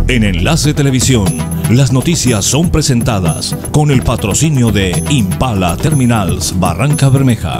En Enlace Televisión, las noticias son presentadas con el patrocinio de Impala Terminals Barranca Bermeja.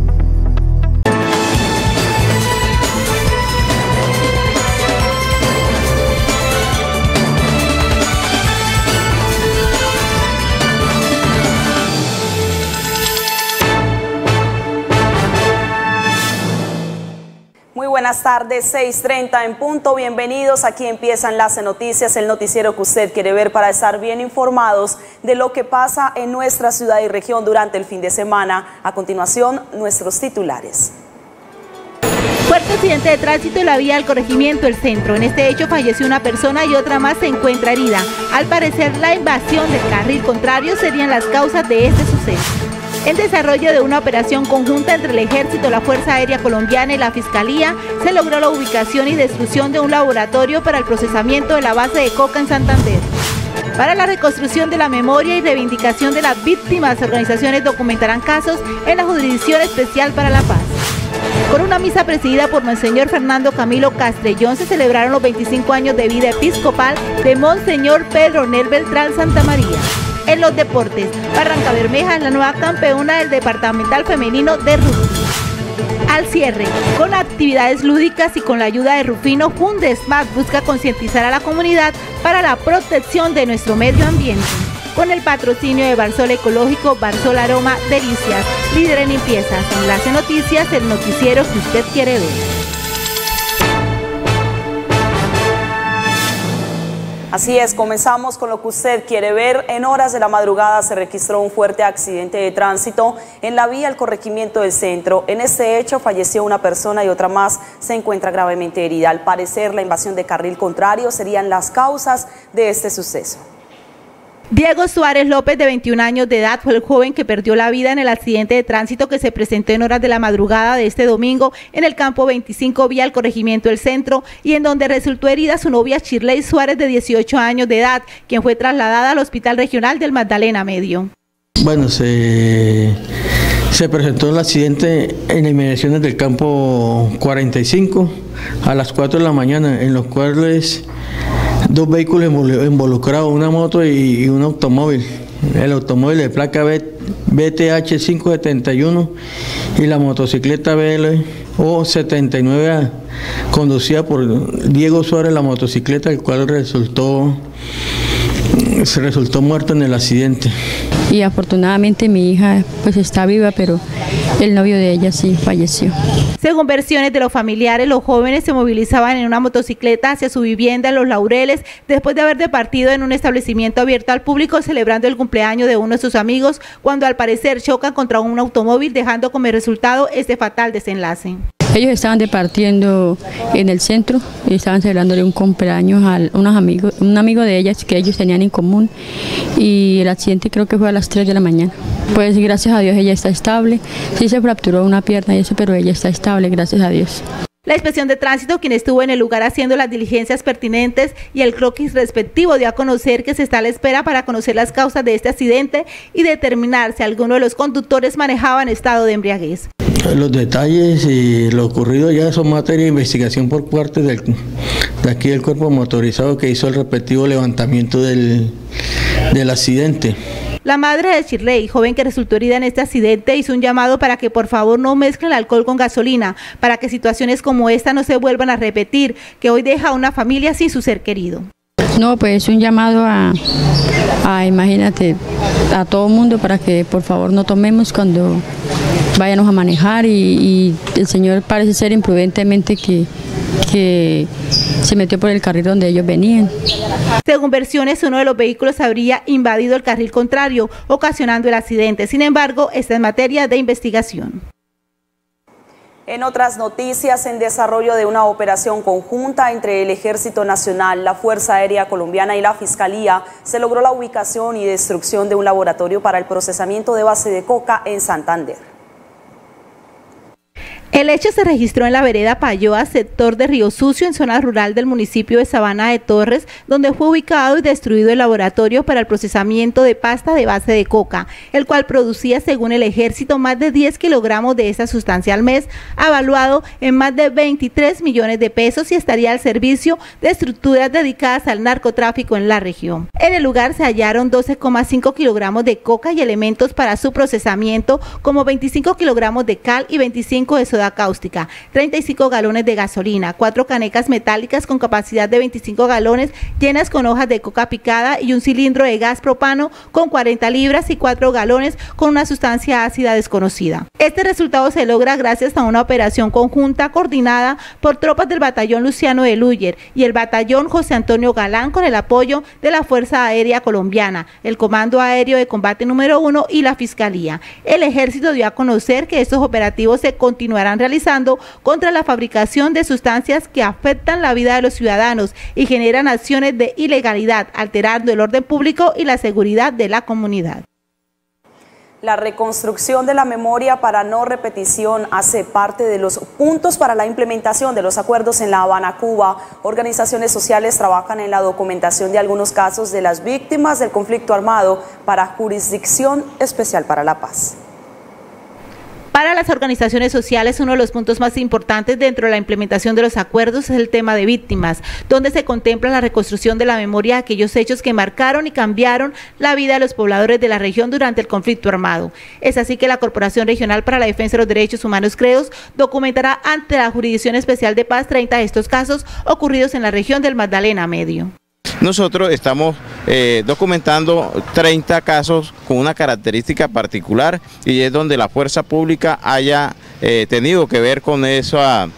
Buenas tardes, 6:30 en punto. Bienvenidos. Aquí empieza Enlace Noticias, el noticiero que usted quiere ver para estar bien informados de lo que pasa en nuestra ciudad y región durante el fin de semana. A continuación, nuestros titulares. Fuerte accidente de tránsito en la vía del corregimiento El Centro. En este hecho falleció una persona y otra más se encuentra herida. Al parecer, la invasión del carril contrario serían las causas de este suceso. El desarrollo de una operación conjunta entre el Ejército, la Fuerza Aérea Colombiana y la Fiscalía se logró la ubicación y destrucción de un laboratorio para el procesamiento de la base de coca en Santander. Para la reconstrucción de la memoria y reivindicación de las víctimas, organizaciones documentarán casos en la Jurisdicción Especial para la Paz. Con una misa presidida por Monseñor Fernando Camilo Castrellón se celebraron los 25 años de vida episcopal de Monseñor Pedro Nel Beltrán Santa María. En los deportes, Barranca Bermeja es la nueva campeona del departamental femenino de rugby. Al cierre, con actividades lúdicas y con la ayuda de Rufino, Fundesmag busca concientizar a la comunidad para la protección de nuestro medio ambiente. Con el patrocinio de Barsol Ecológico, Barsol Aroma Delicias, líder en limpiezas. Enlace Noticias, el noticiero que usted quiere ver. Así es, comenzamos con lo que usted quiere ver. En horas de la madrugada se registró un fuerte accidente de tránsito en la vía al corregimiento del Centro. En este hecho falleció una persona y otra más se encuentra gravemente herida. Al parecer, la invasión de carril contrario serían las causas de este suceso. Diego Suárez López, de 21 años de edad, fue el joven que perdió la vida en el accidente de tránsito que se presentó en horas de la madrugada de este domingo en el campo 25 vía al corregimiento El Centro y en donde resultó herida su novia Shirley Suárez, de 18 años de edad, quien fue trasladada al Hospital Regional del Magdalena Medio. Bueno, se presentó el accidente en las inmediaciones del campo 45 a las 4 de la mañana, en los cuales dos vehículos involucrados, una moto y un automóvil. El automóvil de placa BTH 571 y la motocicleta BLO 79 conducida por Diego Suárez, la motocicleta, el cual resultó muerto en el accidente. Y afortunadamente mi hija pues está viva, pero el novio de ella sí falleció. Según versiones de los familiares, los jóvenes se movilizaban en una motocicleta hacia su vivienda en Los Laureles después de haber departido en un establecimiento abierto al público celebrando el cumpleaños de uno de sus amigos, cuando al parecer chocan contra un automóvil, dejando como resultado este fatal desenlace. Ellos estaban departiendo en el centro y estaban celebrándole un cumpleaños a un amigo de ellas que ellos tenían en común, y el accidente creo que fue a las 3 de la mañana. Pues gracias a Dios ella está estable, sí se fracturó una pierna y eso, pero ella está estable, gracias a Dios. La inspección de tránsito, quien estuvo en el lugar haciendo las diligencias pertinentes y el croquis respectivo, dio a conocer que se está a la espera para conocer las causas de este accidente y determinar si alguno de los conductores manejaba en estado de embriaguez. Los detalles y lo ocurrido ya son materia de investigación por parte de aquí del cuerpo motorizado que hizo el respectivo levantamiento del accidente. La madre de Shirley, joven que resultó herida en este accidente, hizo un llamado para que por favor no mezclen el alcohol con gasolina, para que situaciones como esta no se vuelvan a repetir, que hoy deja a una familia sin su ser querido. No, pues un llamado imagínate, a todo mundo para que por favor no tomemos cuando vayamos a manejar, y el señor parece ser imprudentemente que se metió por el carril donde ellos venían. Según versiones, uno de los vehículos habría invadido el carril contrario, ocasionando el accidente. Sin embargo, está en materia de investigación. En otras noticias, en desarrollo de una operación conjunta entre el Ejército Nacional, la Fuerza Aérea Colombiana y la Fiscalía, se logró la ubicación y destrucción de un laboratorio para el procesamiento de base de coca en Santander. El El hecho se registró en la vereda Payoa, sector de Río Sucio, en zona rural del municipio de Sabana de Torres, donde fue ubicado y destruido el laboratorio para el procesamiento de pasta de base de coca, el cual producía, según el ejército, más de 10 kilogramos de esa sustancia al mes, avaluado en más de 23 millones de pesos, y estaría al servicio de estructuras dedicadas al narcotráfico en la región. En el lugar se hallaron 12,5 kilogramos de coca y elementos para su procesamiento, como 25 kilogramos de cal y 25 de soda cáustica, 35 galones de gasolina, 4 canecas metálicas con capacidad de 25 galones llenas con hojas de coca picada y un cilindro de gas propano con 40 libras y 4 galones con una sustancia ácida desconocida. Este resultado se logra gracias a una operación conjunta coordinada por tropas del batallón Luciano de Luyer y el batallón José Antonio Galán, con el apoyo de la Fuerza Aérea Colombiana, el Comando Aéreo de Combate número 1 y la Fiscalía. El ejército dio a conocer que estos operativos se continuarán realizando contra la fabricación de sustancias que afectan la vida de los ciudadanos y generan acciones de ilegalidad, alterando el orden público y la seguridad de la comunidad. La reconstrucción de la memoria para no repetición hace parte de los puntos para la implementación de los acuerdos en La Habana, Cuba. Organizaciones sociales trabajan en la documentación de algunos casos de las víctimas del conflicto armado para Jurisdicción Especial para la Paz. Para las organizaciones sociales, uno de los puntos más importantes dentro de la implementación de los acuerdos es el tema de víctimas, donde se contempla la reconstrucción de la memoria de aquellos hechos que marcaron y cambiaron la vida de los pobladores de la región durante el conflicto armado. Es así que la Corporación Regional para la Defensa de los Derechos Humanos, CREDOS, documentará ante la Jurisdicción Especial de Paz 30 de estos casos ocurridos en la región del Magdalena Medio. Nosotros estamos documentando 30 casos con una característica particular, y es donde la fuerza pública haya tenido que ver con esa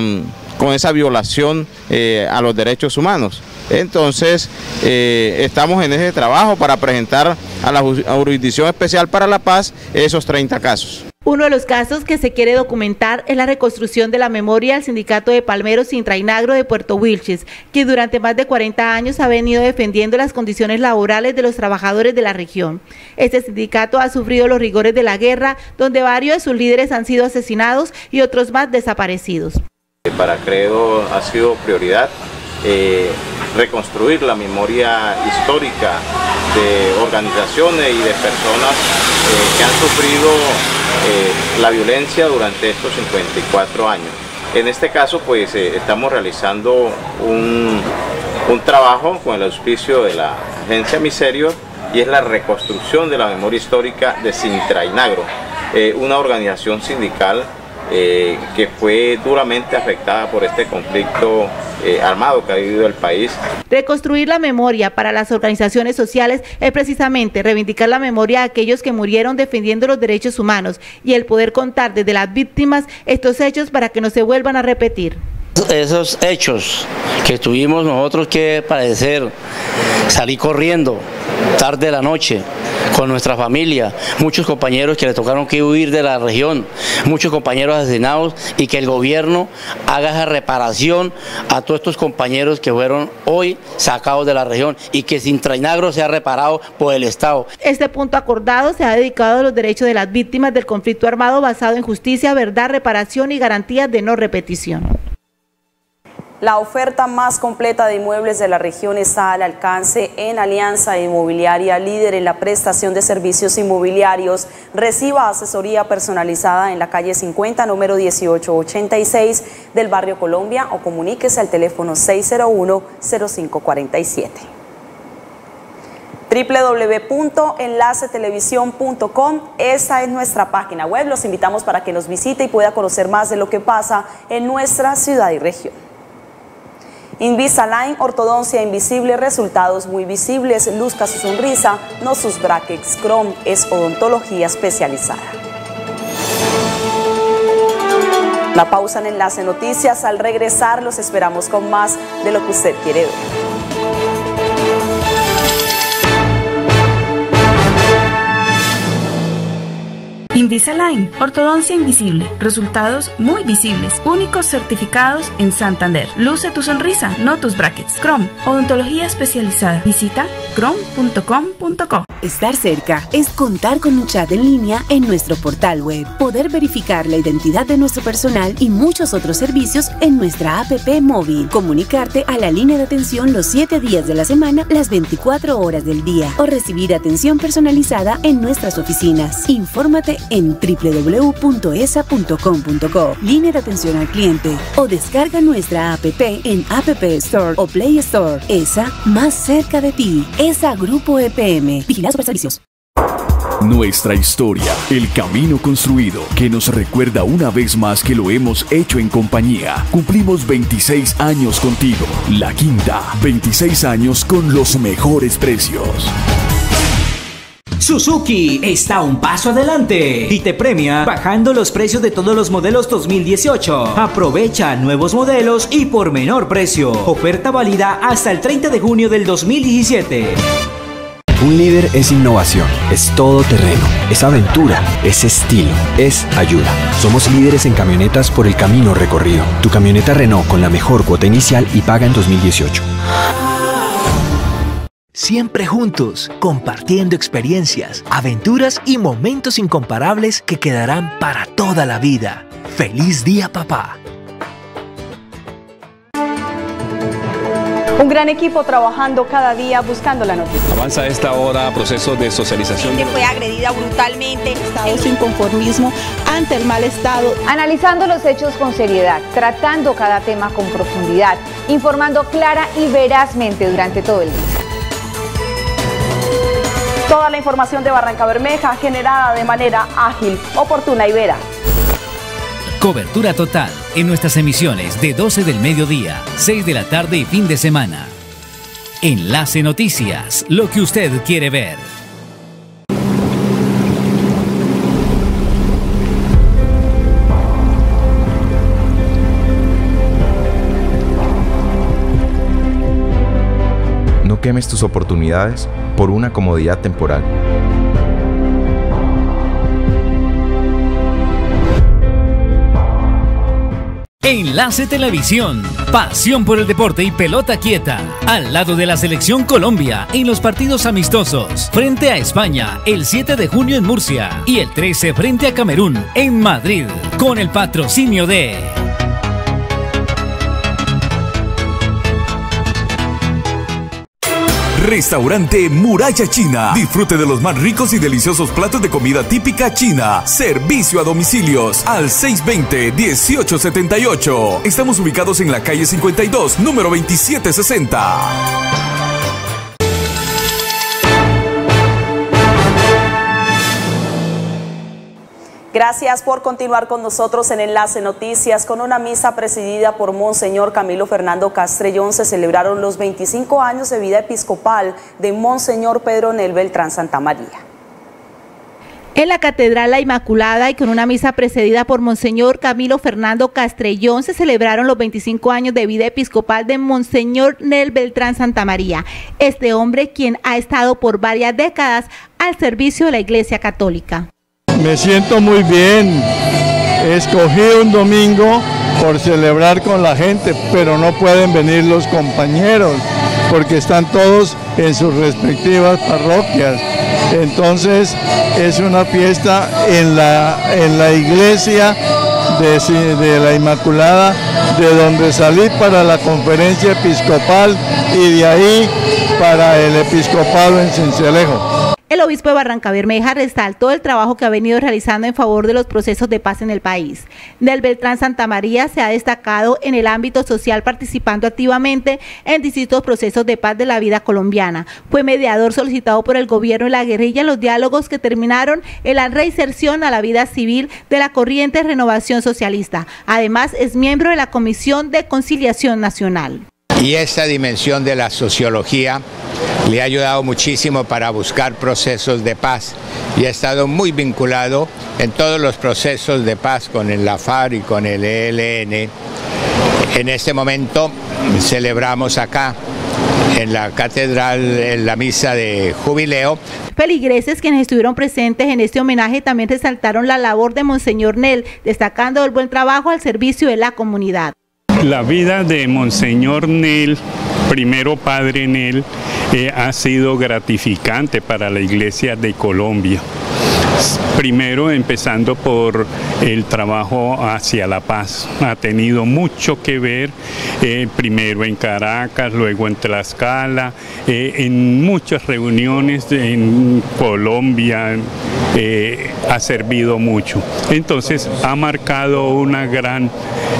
violación a los derechos humanos. Entonces estamos en ese trabajo para presentar a la Jurisdicción Especial para la Paz esos 30 casos. Uno de los casos que se quiere documentar es la reconstrucción de la memoria del Sindicato de Palmeros sin Trainagro de Puerto Wilches, que durante más de 40 años ha venido defendiendo las condiciones laborales de los trabajadores de la región. Este sindicato ha sufrido los rigores de la guerra, donde varios de sus líderes han sido asesinados y otros más desaparecidos. Para CREDO ha sido prioridad reconstruir la memoria histórica de organizaciones y de personas que han sufrido la violencia durante estos 54 años. En este caso, pues estamos realizando un trabajo con el auspicio de la agencia Miserio, y es la reconstrucción de la memoria histórica de Sintrainagro, una organización sindical que fue duramente afectada por este conflicto armado que ha vivido el país. Reconstruir la memoria para las organizaciones sociales es precisamente reivindicar la memoria de aquellos que murieron defendiendo los derechos humanos y el poder contar desde las víctimas estos hechos para que no se vuelvan a repetir. Esos hechos que tuvimos nosotros que padecer, salir corriendo tarde de la noche con nuestra familia, muchos compañeros que le tocaron que huir de la región, muchos compañeros asesinados, y que el gobierno haga esa reparación a todos estos compañeros que fueron hoy sacados de la región, y que Sintrainagro sea reparado por el Estado. Este punto acordado se ha dedicado a los derechos de las víctimas del conflicto armado basado en justicia, verdad, reparación y garantías de no repetición. La oferta más completa de inmuebles de la región está al alcance en Alianza Inmobiliaria, líder en la prestación de servicios inmobiliarios. Reciba asesoría personalizada en la calle 50, número 1886 del barrio Colombia, o comuníquese al teléfono 601-0547. www.enlacetelevisión.com, esa es nuestra página web. Los invitamos para que nos visite y pueda conocer más de lo que pasa en nuestra ciudad y región. Invisalign, ortodoncia invisible, resultados muy visibles. Luzca su sonrisa, no sus brackets. Chrome es odontología especializada. La pausa en Enlace Noticias. Al regresar los esperamos con más de lo que usted quiere ver. Invisalign, ortodoncia invisible, resultados muy visibles, únicos certificados en Santander. Luce tu sonrisa, no tus brackets. Chrome, odontología especializada. Visita chrome.com.co. Estar cerca es contar con un chat en línea en nuestro portal web, poder verificar la identidad de nuestro personal y muchos otros servicios en nuestra app móvil, comunicarte a la línea de atención los 7 días de la semana, las 24 horas del día, o recibir atención personalizada en nuestras oficinas. Infórmate en www.esa.com.co, línea de atención al cliente, o descarga nuestra app en App Store o Play Store. ESA, más cerca de ti. ESA Grupo EPM. Vigilado Superservicios. Nuestra historia, el camino construido, que nos recuerda una vez más que lo hemos hecho en compañía. Cumplimos 26 años contigo. La Quinta, 26 años con los mejores precios. Suzuki está un paso adelante y te premia bajando los precios de todos los modelos 2018. Aprovecha nuevos modelos y por menor precio. Oferta válida hasta el 30 de junio del 2017. Un líder es innovación, es todoterreno, es aventura, es estilo, es ayuda. Somos líderes en camionetas por el camino recorrido. Tu camioneta Renault con la mejor cuota inicial y paga en 2018. Siempre juntos, compartiendo experiencias, aventuras y momentos incomparables que quedarán para toda la vida. ¡Feliz día, papá! Un gran equipo trabajando cada día buscando la noticia. Avanza a esta hora procesos de socialización. La gente fue agredida brutalmente. Estado sin conformismo ante el mal estado. Analizando los hechos con seriedad, tratando cada tema con profundidad, informando clara y verazmente durante todo el día. Toda la información de Barrancabermeja generada de manera ágil, oportuna y veraz. Cobertura total en nuestras emisiones de 12 del mediodía, 6 de la tarde y fin de semana. Enlace Noticias, lo que usted quiere ver. No quemes tus oportunidades por una comodidad temporal. Enlace Televisión, pasión por el deporte y pelota quieta, al lado de la Selección Colombia en los partidos amistosos, frente a España el 7 de junio en Murcia y el 13 frente a Camerún en Madrid, con el patrocinio de Restaurante Muralla China. Disfrute de los más ricos y deliciosos platos de comida típica china. Servicio a domicilios al 620-1878. Estamos ubicados en la calle 52, número 2760. Gracias por continuar con nosotros en Enlace Noticias. Con una misa presidida por Monseñor Camilo Fernando Castrellón se celebraron los 25 años de vida episcopal de Monseñor Pedro Nel Beltrán Santamaría. En la Catedral La Inmaculada y con una misa precedida por Monseñor Camilo Fernando Castrellón se celebraron los 25 años de vida episcopal de Monseñor Nel Beltrán Santamaría. Este hombre quien ha estado por varias décadas al servicio de la Iglesia Católica. Me siento muy bien. Escogí un domingo por celebrar con la gente, pero no pueden venir los compañeros porque están todos en sus respectivas parroquias. Entonces es una fiesta en la iglesia de la Inmaculada, de donde salí para la conferencia episcopal y de ahí para el episcopado en Cincelejo. El obispo de Barrancabermeja resaltó el trabajo que ha venido realizando en favor de los procesos de paz en el país. Nel Beltrán Santamaría se ha destacado en el ámbito social participando activamente en distintos procesos de paz de la vida colombiana. Fue mediador solicitado por el gobierno y la guerrilla en los diálogos que terminaron en la reinserción a la vida civil de la corriente Renovación Socialista. Además, es miembro de la Comisión de Conciliación Nacional. Y esta dimensión de la sociología le ha ayudado muchísimo para buscar procesos de paz y ha estado muy vinculado en todos los procesos de paz con la FARC y con el ELN. En este momento celebramos acá en la catedral en la misa de jubileo. Feligreses quienes estuvieron presentes en este homenaje también resaltaron la labor de Monseñor Nel, destacando el buen trabajo al servicio de la comunidad. La vida de Monseñor Nel, primero padre Nel, ha sido gratificante para la Iglesia de Colombia. Primero, empezando por el trabajo hacia la paz. Ha tenido mucho que ver, primero en Caracas, luego en Tlaxcala, en muchas reuniones en Colombia, ha servido mucho. Entonces, ha marcado una gran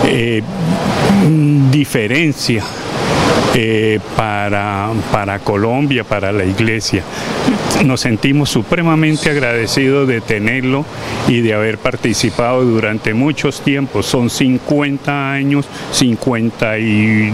diferencia para Colombia, para la Iglesia. Nos sentimos supremamente agradecidos de tenerlo y de haber participado durante muchos tiempos. Son 50 años, 50 y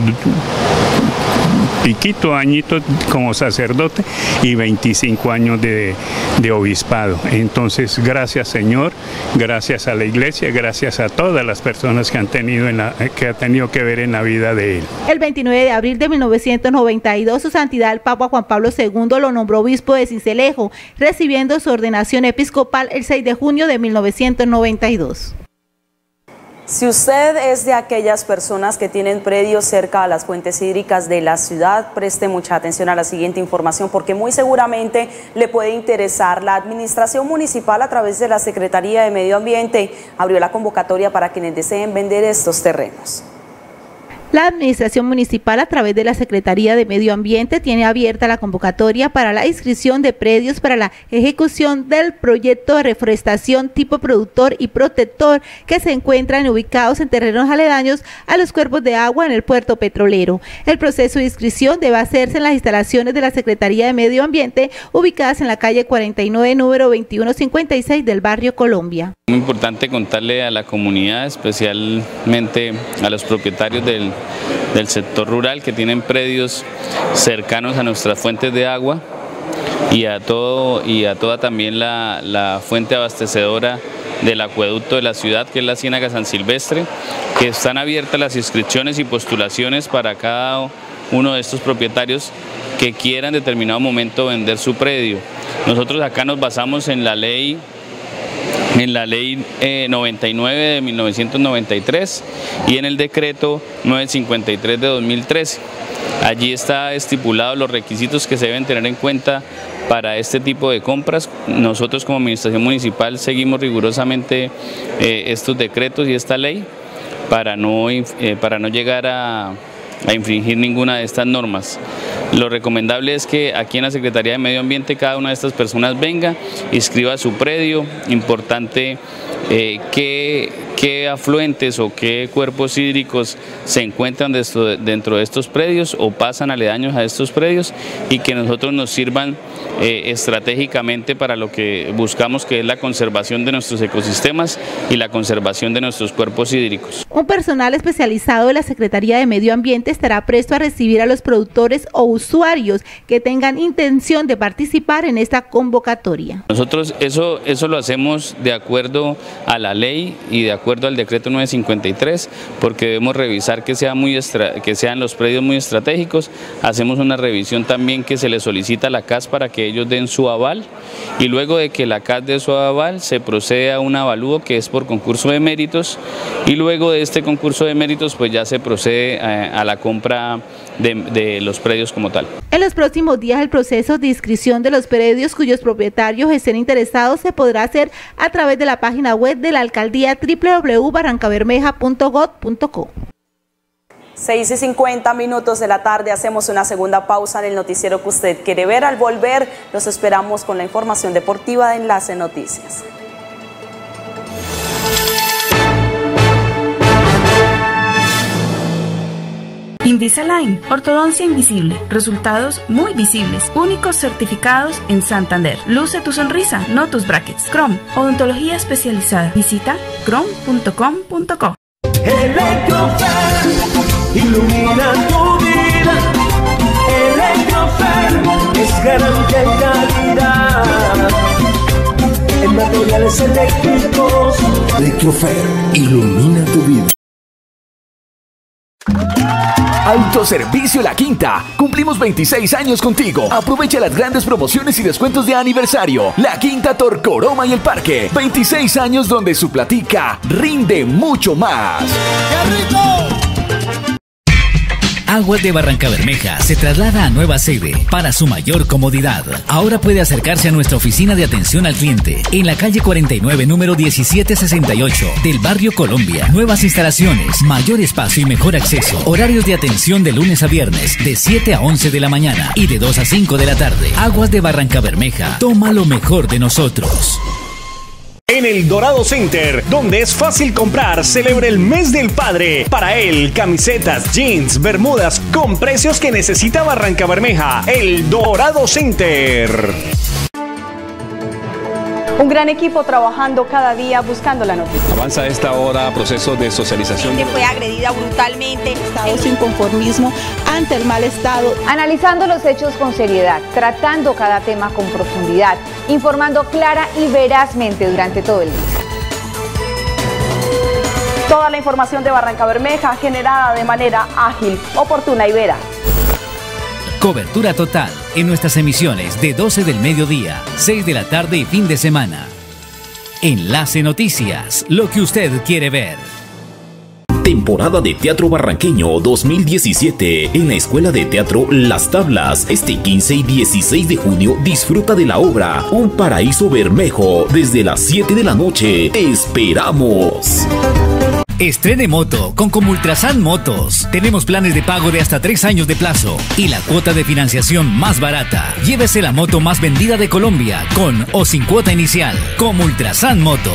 piquito añitos como sacerdote y 25 años de obispado. Entonces, gracias Señor, gracias a la Iglesia, gracias a todas las personas que han tenido que ver en la vida de él. El 29 de abril de 1992, su santidad el Papa Juan Pablo II lo nombró obispo de Sincelejo, recibiendo su ordenación episcopal el 6 de junio de 1992. Si usted es de aquellas personas que tienen predios cerca a las fuentes hídricas de la ciudad, preste mucha atención a la siguiente información porque muy seguramente le puede interesar. La Administración Municipal, a través de la Secretaría de Medio Ambiente, abrió la convocatoria para quienes deseen vender estos terrenos. La Administración Municipal, a través de la Secretaría de Medio Ambiente, tiene abierta la convocatoria para la inscripción de predios para la ejecución del proyecto de reforestación tipo productor y protector que se encuentran ubicados en terrenos aledaños a los cuerpos de agua en el puerto petrolero. El proceso de inscripción debe hacerse en las instalaciones de la Secretaría de Medio Ambiente, ubicadas en la calle 49, número 2156 del barrio Colombia. Muy importante contarle a la comunidad, especialmente a los propietarios del sector rural que tienen predios cercanos a nuestras fuentes de agua y a toda también la fuente abastecedora del acueducto de la ciudad, que es la Ciénaga San Silvestre, que están abiertas las inscripciones y postulaciones para cada uno de estos propietarios que quieran en determinado momento vender su predio. Nosotros acá nos basamos en la ley 99 de 1993 y en el decreto 953 de 2013. Allí está estipulado los requisitos que se deben tener en cuenta para este tipo de compras. Nosotros como Administración Municipal seguimos rigurosamente estos decretos y esta ley para no llegar a infringir ninguna de estas normas. Lo recomendable es que aquí en la Secretaría de Medio Ambiente cada una de estas personas venga, inscriba su predio. Importante qué afluentes o qué cuerpos hídricos se encuentran dentro de estos predios o pasan aledaños a estos predios y que nosotros nos sirvan estratégicamente para lo que buscamos, que es la conservación de nuestros ecosistemas y la conservación de nuestros cuerpos hídricos. Un personal especializado de la Secretaría de Medio Ambiente estará presto a recibir a los productores o usuarios que tengan intención de participar en esta convocatoria. Nosotros eso lo hacemos de acuerdo a la ley y de acuerdo al decreto 953, porque debemos revisar que sean los predios muy estratégicos. Hacemos una revisión también que se le solicita a la CAS para que ellos den su aval, y luego de que la CAS dé su aval se procede a un avalúo que es por concurso de méritos, y luego de este concurso de méritos pues ya se procede a la compra de los predios como tal. En los próximos días el proceso de inscripción de los predios cuyos propietarios estén interesados se podrá hacer a través de la página web de la alcaldía www.barrancabermeja.gov.co. 6:50 de la tarde, hacemos una segunda pausa en el noticiero que usted quiere ver. Al volver los esperamos con la información deportiva de Enlace Noticias. Invisalign, ortodoncia invisible, resultados muy visibles, únicos certificados en Santander. Luce tu sonrisa, no tus brackets. Chrome, odontología especializada. Visita chrome.com.co. Electrofer, ilumina tu vida. Electrofer es garantía y calidad en materiales eléctricos. Electrofer, ilumina tu vida. Autoservicio La Quinta. Cumplimos 26 años contigo. Aprovecha las grandes promociones y descuentos de aniversario. La Quinta Torcoroma y el Parque. 26 años donde su platica rinde mucho más. ¡Qué rico! Aguas de Barrancabermeja se traslada a nueva sede para su mayor comodidad. Ahora puede acercarse a nuestra oficina de atención al cliente en la calle 49, número 1768 del barrio Colombia. Nuevas instalaciones, mayor espacio y mejor acceso. Horarios de atención de lunes a viernes de 7 a 11 de la mañana y de 2 a 5 de la tarde. Aguas de Barrancabermeja, toma lo mejor de nosotros. En el Dorado Center, donde es fácil comprar, celebra el mes del padre. Para él, camisetas, jeans, bermudas, con precios que necesita Barrancabermeja. El Dorado Center. Un gran equipo trabajando cada día buscando la noticia. Avanza a esta hora proceso de socialización. Que fue agredida brutalmente. Estados inconformismo ante el mal estado. Analizando los hechos con seriedad, tratando cada tema con profundidad, informando clara y verazmente durante todo el día. Toda la información de Barrancabermeja generada de manera ágil, oportuna y veraz. Cobertura total en nuestras emisiones de 12 del mediodía, 6 de la tarde y fin de semana. Enlace Noticias, lo que usted quiere ver. Temporada de Teatro Barranqueño 2017 en la Escuela de Teatro Las Tablas. Este 15 y 16 de junio disfruta de la obra Un Paraíso Bermejo desde las 7 de la noche. ¡Te esperamos! Estrene moto con Comultrasan Motos. Tenemos planes de pago de hasta 3 años de plazo y la cuota de financiación más barata. Llévese la moto más vendida de Colombia con o sin cuota inicial. Comultrasan Motos.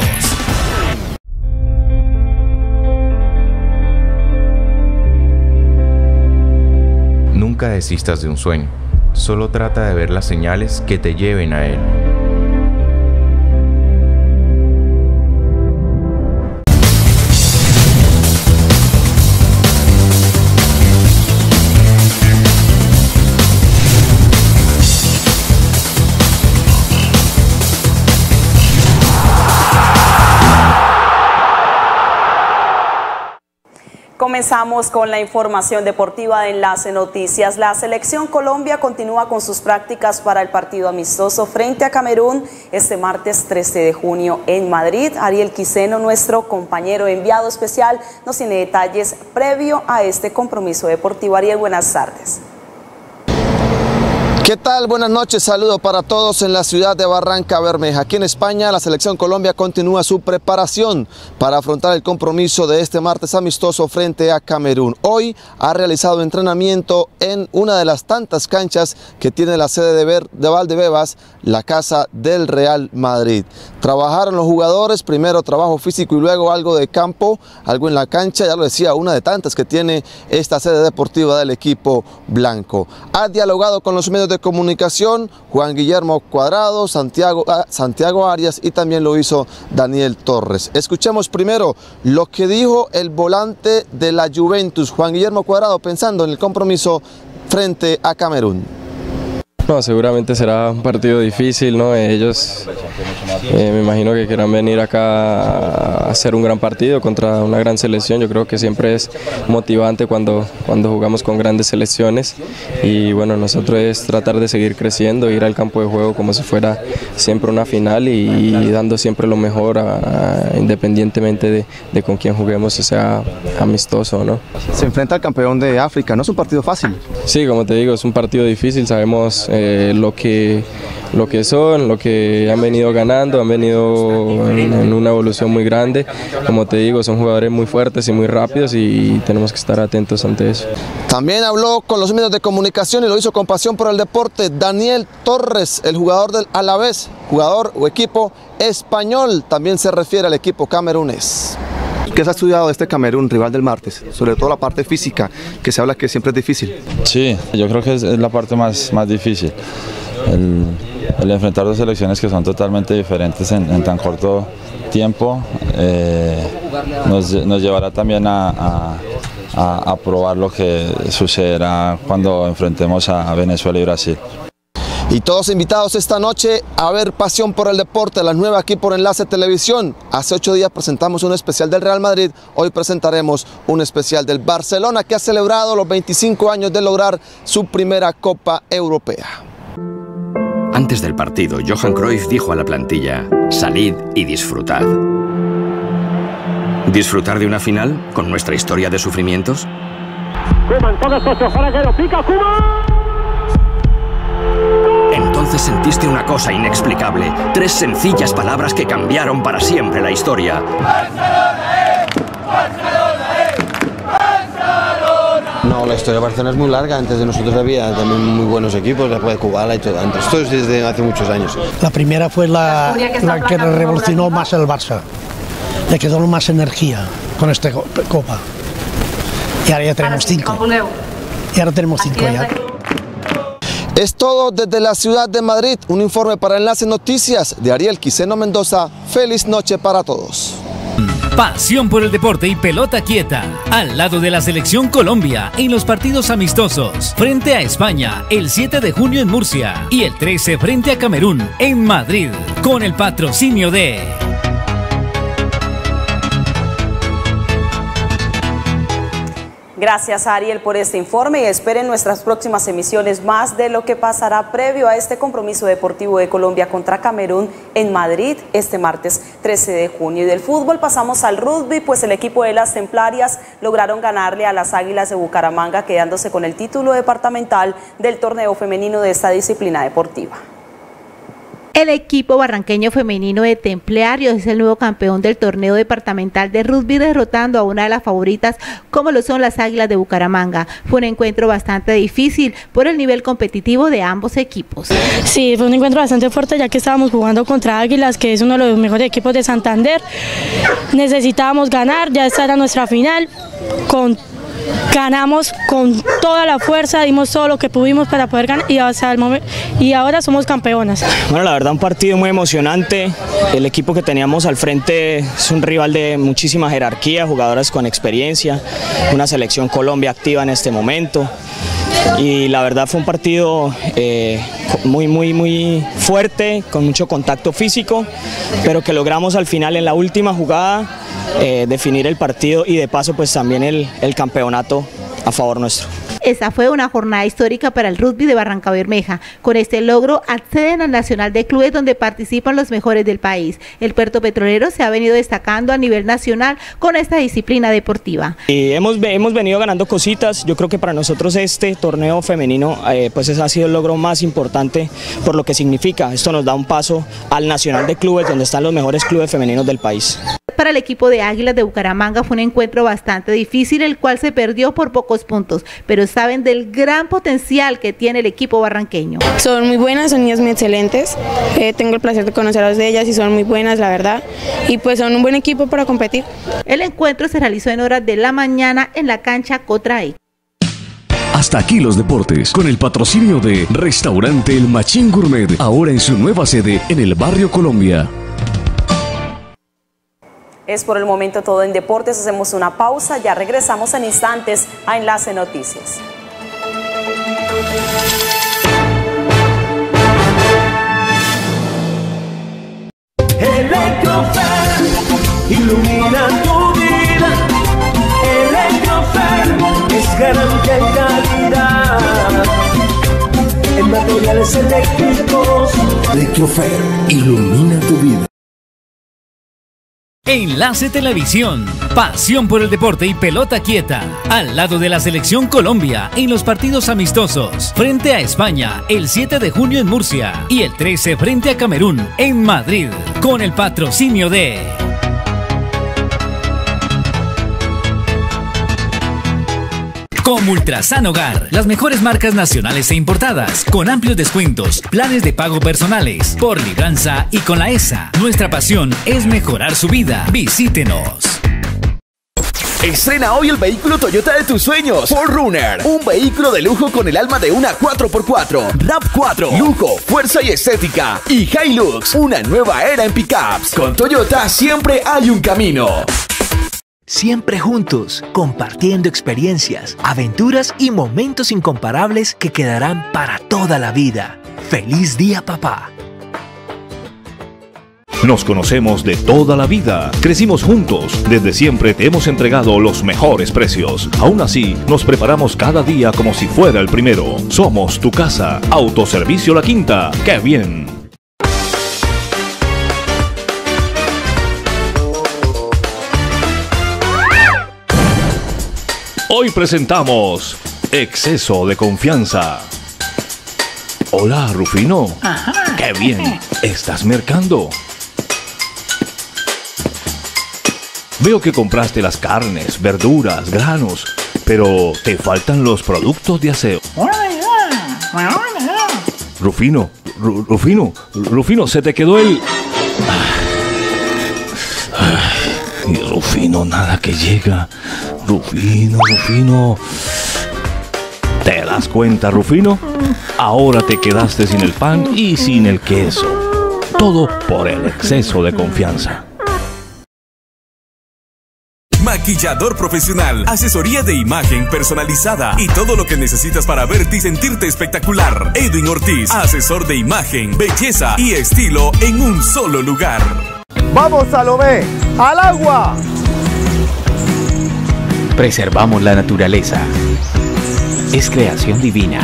Nunca desistas de un sueño. Solo trata de ver las señales que te lleven a él. Comenzamos con la información deportiva de Enlace Noticias. La Selección Colombia continúa con sus prácticas para el partido amistoso frente a Camerún este martes 13 de junio en Madrid. Ariel Quiseno, nuestro compañero enviado especial, nos tiene detalles previo a este compromiso deportivo. Ariel, buenas tardes. ¿Qué tal? Buenas noches, saludo para todos en la ciudad de Barrancabermeja. Aquí en España, la Selección Colombia continúa su preparación para afrontar el compromiso de este martes amistoso frente a Camerún. Hoy ha realizado entrenamiento en una de las tantas canchas que tiene la sede de Valdebebas, la casa del Real Madrid. Trabajaron los jugadores, primero trabajo físico y luego algo de campo, algo en la cancha, ya lo decía, una de tantas que tiene esta sede deportiva del equipo blanco. Ha dialogado con los medios de comunicación Juan Guillermo Cuadrado, Santiago Arias y también lo hizo Daniel Torres. Escuchemos primero lo que dijo el volante de la Juventus, Juan Guillermo Cuadrado, pensando en el compromiso frente a Camerún. No, seguramente será un partido difícil, ¿no? Ellos me imagino que quieran venir acá a hacer un gran partido contra una gran selección. Yo creo que siempre es motivante cuando jugamos con grandes selecciones y bueno, nosotros es tratar de seguir creciendo, ir al campo de juego como si fuera siempre una final y dando siempre lo mejor independientemente de con quién juguemos, o sea amistoso, ¿no? Se enfrenta al campeón de África, no es un partido fácil. Sí, como te digo, es un partido difícil, sabemos lo que son, lo que han venido ganando, han venido en una evolución muy grande. Como te digo, son jugadores muy fuertes y muy rápidos y tenemos que estar atentos ante eso. También habló con los medios de comunicación y lo hizo con pasión por el deporte Daniel Torres, el jugador del Alavés, jugador o equipo español, también se refiere al equipo camerunés. ¿Qué se ha estudiado de este Camerún, rival del martes? Sobre todo la parte física, que se habla que siempre es difícil. Sí, yo creo que es la parte más difícil. El enfrentar dos selecciones que son totalmente diferentes en tan corto tiempo nos llevará también a probar lo que sucederá cuando enfrentemos a Venezuela y Brasil. Y todos invitados esta noche a ver Pasión por el Deporte, la nueva aquí por Enlace Televisión. Hace 8 días presentamos un especial del Real Madrid, hoy presentaremos un especial del Barcelona que ha celebrado los 25 años de lograr su primera Copa Europea. Antes del partido, Johan Cruyff dijo a la plantilla: salid y disfrutad. ¿Disfrutar de una final con nuestra historia de sufrimientos? Koeman, toca Socio, para que lo pica, Koeman. Entonces sentiste una cosa inexplicable. 3 sencillas palabras que cambiaron para siempre la historia. No, la historia de Barcelona es muy larga. Antes de nosotros había también muy buenos equipos, la de Kubala y todo. Antes, esto es desde hace muchos años. La primera fue la que revolucionó más el Barça. Le quedó más energía con esta copa. Y ahora ya tenemos 5. Y ahora tenemos 5 ya. Es todo desde la ciudad de Madrid. Un informe para Enlace Noticias de Ariel Quiseno Mendoza. Feliz noche para todos. Pasión por el deporte y pelota quieta. Al lado de la selección Colombia en los partidos amistosos. Frente a España el 7 de junio en Murcia y el 13 frente a Camerún en Madrid. Con el patrocinio de... Gracias, Ariel, por este informe y esperen nuestras próximas emisiones más de lo que pasará previo a este compromiso deportivo de Colombia contra Camerún en Madrid este martes 13 de junio. Y del fútbol pasamos al rugby, pues el equipo de las Templarias lograron ganarle a las Águilas de Bucaramanga, quedándose con el título departamental del torneo femenino de esta disciplina deportiva. El equipo barranqueño femenino de Templarios es el nuevo campeón del torneo departamental de rugby, derrotando a una de las favoritas como lo son las Águilas de Bucaramanga. Fue un encuentro bastante difícil por el nivel competitivo de ambos equipos. Sí, fue un encuentro bastante fuerte ya que estábamos jugando contra Águilas, que es uno de los mejores equipos de Santander. Necesitábamos ganar, ya esta era nuestra final. Ganamos con toda la fuerza, dimos todo lo que pudimos para poder ganar y hasta el momento, y ahora somos campeonas. Bueno, la verdad un partido muy emocionante. El equipo que teníamos al frente es un rival de muchísima jerarquía, jugadoras con experiencia, una selección Colombia activa en este momento. Y la verdad fue un partido muy fuerte, con mucho contacto físico, pero que logramos al final en la última jugada definir el partido y de paso pues también el campeonato a favor nuestro. Esta fue una jornada histórica para el rugby de Barrancabermeja. Con este logro acceden al Nacional de Clubes, donde participan los mejores del país. El Puerto Petrolero se ha venido destacando a nivel nacional con esta disciplina deportiva. Y hemos venido ganando cositas. Yo creo que para nosotros este torneo femenino pues ese ha sido el logro más importante por lo que significa. Esto nos da un paso al Nacional de Clubes, donde están los mejores clubes femeninos del país. Para el equipo de Águilas de Bucaramanga fue un encuentro bastante difícil, el cual se perdió por pocos puntos, pero saben del gran potencial que tiene el equipo barranqueño. Son muy buenas, son niñas muy excelentes, tengo el placer de conocerlas de ellas y son muy buenas, la verdad, y pues son un buen equipo para competir. El encuentro se realizó en horas de la mañana en la cancha Cotrae. Hasta aquí los deportes, con el patrocinio de Restaurante El Machín Gourmet, ahora en su nueva sede en el barrio Colombia. Es por el momento todo en deportes, hacemos una pausa, ya regresamos en instantes a Enlace Noticias. Electrofer, ilumina tu vida. Electrofer es garantía y calidad en materiales eléctricos. Electrofer, ilumina tu vida. Enlace Televisión, pasión por el deporte y pelota quieta. Al lado de la selección Colombia en los partidos amistosos. Frente a España el 7 de junio en Murcia y el 13 frente a Camerún en Madrid. Con el patrocinio de... Como Ultrasan Hogar, las mejores marcas nacionales e importadas, con amplios descuentos, planes de pago personales, por libranza y con la ESA. Nuestra pasión es mejorar su vida. Visítenos. Estrena hoy el vehículo Toyota de tus sueños, 4Runner, un vehículo de lujo con el alma de una 4x4, RAV4, lujo, fuerza y estética, y Hilux, una nueva era en pickups. Con Toyota siempre hay un camino. Siempre juntos, compartiendo experiencias, aventuras y momentos incomparables que quedarán para toda la vida. ¡Feliz día, papá! Nos conocemos de toda la vida, crecimos juntos, desde siempre te hemos entregado los mejores precios. Aún así, nos preparamos cada día como si fuera el primero. Somos tu casa, Autoservicio La Quinta. ¡Qué bien! Hoy presentamos Exceso de Confianza. Hola, Rufino. Ajá. ¡Qué bien! ¿Estás mercando? Veo que compraste las carnes, verduras, granos, pero te faltan los productos de aseo. Rufino, Rufino, se te quedó el... Y Rufino, nada que llega. Rufino. ¿Te das cuenta, Rufino? Ahora te quedaste sin el pan y sin el queso. Todo por el exceso de confianza. Maquillador profesional, asesoría de imagen personalizada y todo lo que necesitas para verte y sentirte espectacular. Edwin Ortiz, asesor de imagen, belleza y estilo en un solo lugar. ¡Vamos, Salomé! ¡Al agua! Preservamos la naturaleza. Es creación divina.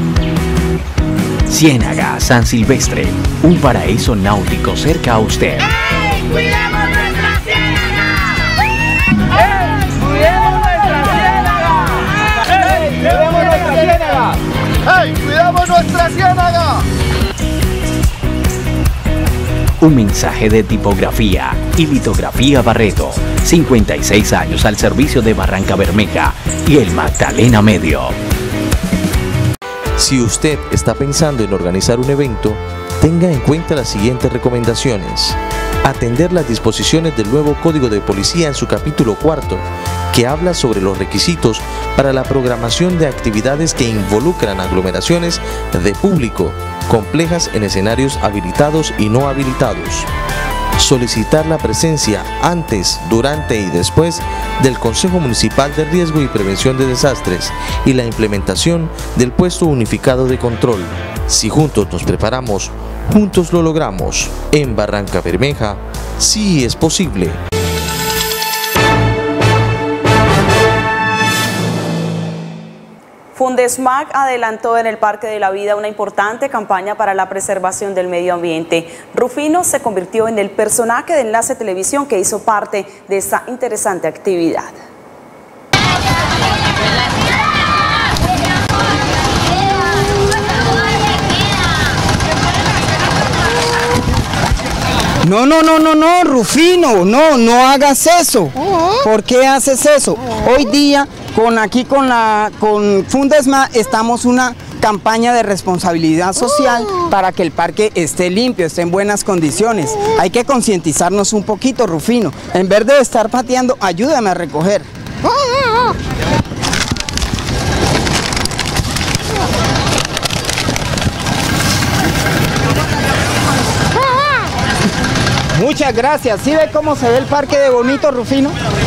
Ciénaga San Silvestre, un paraíso náutico cerca a usted. ¡Ey! ¡Cuidemos nuestra ciénaga! ¡Ey! ¡Cuidemos nuestra ciénaga! ¡Ey! ¡Cuidemos nuestra ciénaga! ¡Ey! ¡Cuidemos nuestra ciénaga! Un mensaje de tipografía y litografía Barreto. 56 años al servicio de Barrancabermeja y el Magdalena Medio. Si usted está pensando en organizar un evento, tenga en cuenta las siguientes recomendaciones. Atender las disposiciones del nuevo Código de Policía en su capítulo 4, que habla sobre los requisitos para la programación de actividades que involucran aglomeraciones de público, complejas en escenarios habilitados y no habilitados. Solicitar la presencia antes, durante y después del Consejo Municipal de Riesgo y Prevención de Desastres y la implementación del puesto unificado de control. Si juntos nos preparamos, juntos lo logramos. En Barrancabermeja, sí es posible. Fundesmag adelantó en el Parque de la Vida una importante campaña para la preservación del medio ambiente. Rufino se convirtió en el personaje de Enlace Televisión que hizo parte de esta interesante actividad. No, Rufino, no hagas eso. ¿Por qué haces eso? Hoy día, con Fundesmag estamos una campaña de responsabilidad social para que el parque esté limpio, esté en buenas condiciones. Hay que concientizarnos un poquito, Rufino. En vez de estar pateando, ayúdame a recoger. Muchas gracias. ¿Sí ve cómo se ve el parque de bonito, Rufino?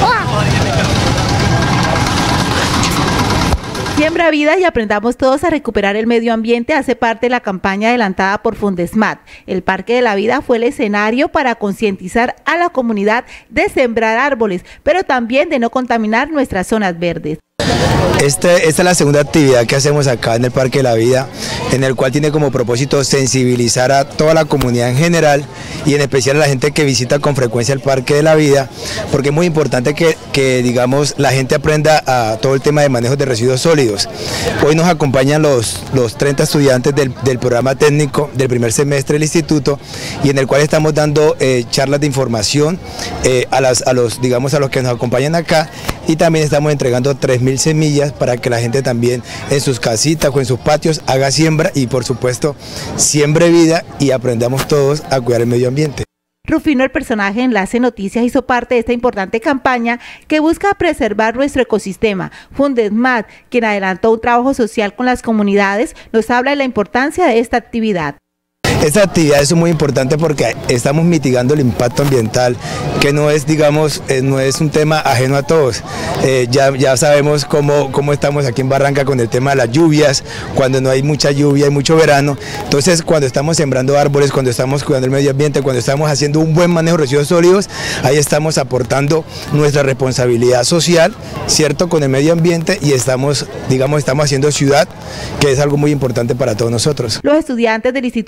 Siembra vida y aprendamos todos a recuperar el medio ambiente hace parte de la campaña adelantada por Fundesmag. El Parque de la Vida fue el escenario para concientizar a la comunidad de sembrar árboles, pero también de no contaminar nuestras zonas verdes. Esta es la segunda actividad que hacemos acá en el Parque de la Vida, en el cual tiene como propósito sensibilizar a toda la comunidad en general y en especial a la gente que visita con frecuencia el Parque de la Vida, porque es muy importante que digamos, la gente aprenda a todo el tema de manejo de residuos sólidos. Hoy nos acompañan los 30 estudiantes del programa técnico del primer semestre del instituto y en el cual estamos dando charlas de información a los que nos acompañan acá, y también estamos entregando 3.000 semillas para que la gente también en sus casitas o en sus patios haga siembra y por supuesto siembre vida y aprendamos todos a cuidar el medio ambiente. Rufino, el personaje de Enlace Noticias, hizo parte de esta importante campaña que busca preservar nuestro ecosistema. Fundesmag, quien adelantó un trabajo social con las comunidades, nos habla de la importancia de esta actividad. Esta actividad es muy importante porque estamos mitigando el impacto ambiental, que no es, digamos, no es un tema ajeno a todos. Ya sabemos cómo estamos aquí en Barranca con el tema de las lluvias, cuando no hay mucha lluvia, hay mucho verano. Entonces, cuando estamos sembrando árboles, cuando estamos cuidando el medio ambiente, cuando estamos haciendo un buen manejo de residuos sólidos, ahí estamos aportando nuestra responsabilidad social, ¿cierto?, con el medio ambiente, y estamos haciendo ciudad, que es algo muy importante para todos nosotros. Los estudiantes del Instituto de Fundesmag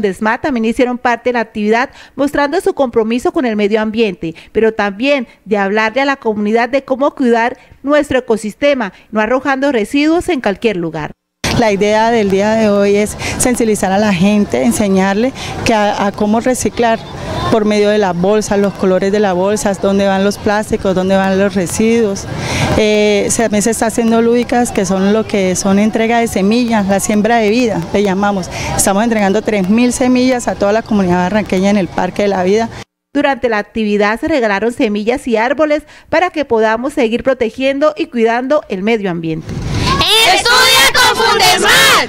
Fundesma también hicieron parte de la actividad, mostrando su compromiso con el medio ambiente, pero también de hablarle a la comunidad de cómo cuidar nuestro ecosistema, no arrojando residuos en cualquier lugar. La idea del día de hoy es sensibilizar a la gente, enseñarle a cómo reciclar por medio de las bolsas, los colores de las bolsas, dónde van los plásticos, dónde van los residuos. También se está haciendo lúdicas, que son lo que son entrega de semillas, la siembra de vida, le llamamos. Estamos entregando 3.000 semillas a toda la comunidad barranqueña en el Parque de la Vida. Durante la actividad se regalaron semillas y árboles para que podamos seguir protegiendo y cuidando el medio ambiente. ¡Estudia con Fundesmar!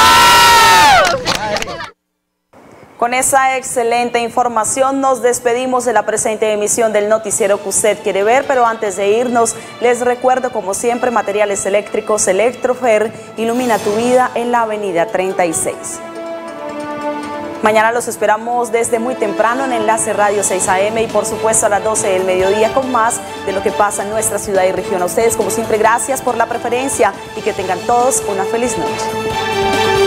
Con esa excelente información nos despedimos de la presente emisión del noticiero que usted quiere ver, pero antes de irnos les recuerdo como siempre materiales eléctricos Electrofer, ilumina tu vida en la avenida 36. Mañana los esperamos desde muy temprano en Enlace Radio 6 AM y por supuesto a las 12 del mediodía con más de lo que pasa en nuestra ciudad y región. A ustedes como siempre gracias por la preferencia y que tengan todos una feliz noche.